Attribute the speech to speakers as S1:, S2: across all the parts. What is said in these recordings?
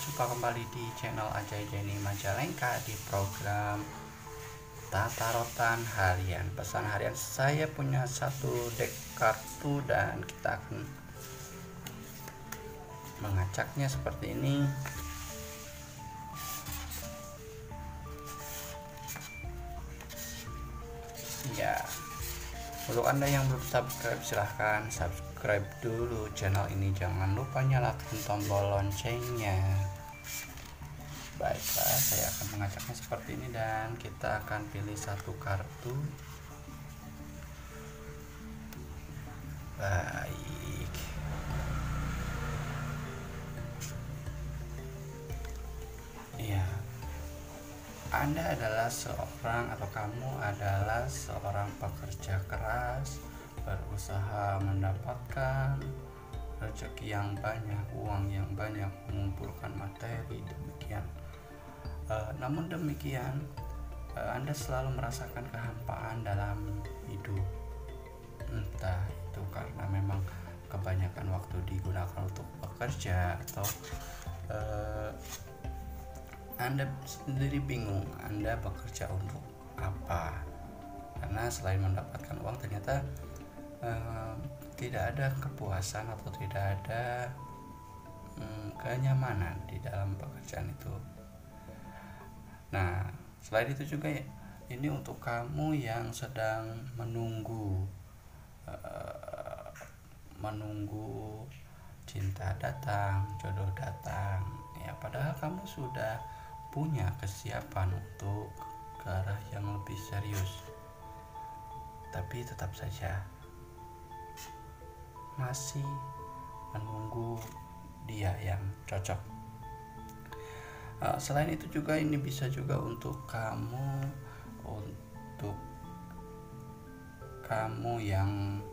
S1: berjumpa kembali di channel Ajay Denny Majalengka di program Tata Rotan Harian. Pesan harian, saya punya satu deck kartu dan kita akan mengacaknya seperti ini. Ya, untuk Anda yang belum subscribe, silahkan subscribe dulu channel ini. Jangan lupa nyalakan tombol loncengnya. Baiklah, saya akan mengacaknya seperti ini dan kita akan pilih satu kartu. Baik, ya, Anda adalah seorang atau kamu adalah seorang pekerja keras, berusaha mendapatkan rezeki yang banyak, uang yang banyak, mengumpulkan materi, demikian. Namun demikian, Anda selalu merasakan kehampaan dalam hidup. Entah itu karena memang kebanyakan waktu digunakan untuk bekerja, atau Anda sendiri bingung Anda bekerja untuk apa, karena selain mendapatkan uang ternyata tidak ada kepuasan atau tidak ada kenyamanan di dalam pekerjaan itu. Nah, selain itu juga ya, ini untuk kamu yang sedang menunggu cinta datang, jodoh datang, ya padahal kamu sudah punya kesiapan untuk ke arah yang lebih serius, tapi tetap saja masih menunggu dia yang cocok. Selain itu juga ini bisa juga untuk kamu yang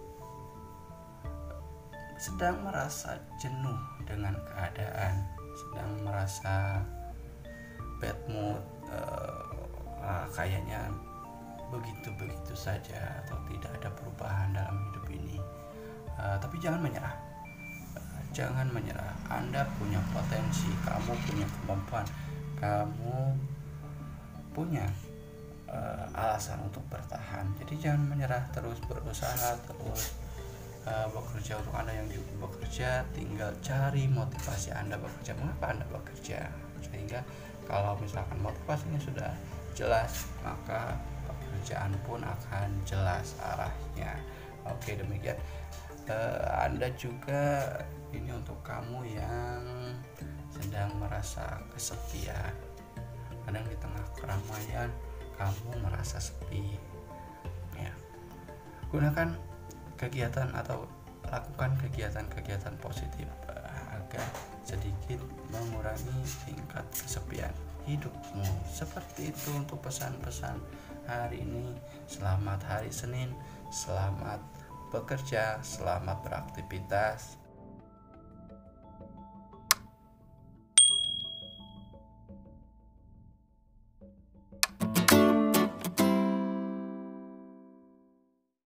S1: sedang merasa jenuh dengan keadaan, sedang merasa bad mood, kayaknya begitu-begitu saja atau tidak ada perubahan dalam hidup ini. Tapi jangan menyerah. Jangan menyerah. Anda punya potensi, kamu punya kemampuan, kamu punya alasan untuk bertahan. Jadi jangan menyerah, terus berusaha, terus bekerja. Untuk Anda yang juga bekerja, tinggal cari motivasi Anda bekerja. Mengapa Anda bekerja? Sehingga kalau misalkan motivasinya sudah jelas, maka pekerjaan pun akan jelas arahnya. Oke, demikian. Anda juga ini untuk kamu yang sedang merasa kesepian. Kadang di tengah keramaian kamu merasa sepi, ya, gunakan kegiatan atau lakukan kegiatan-kegiatan positif agar sedikit mengurangi tingkat kesepian hidupmu. Seperti itu untuk pesan-pesan hari ini. Selamat hari Senin, selamat bekerja, selamat beraktivitas.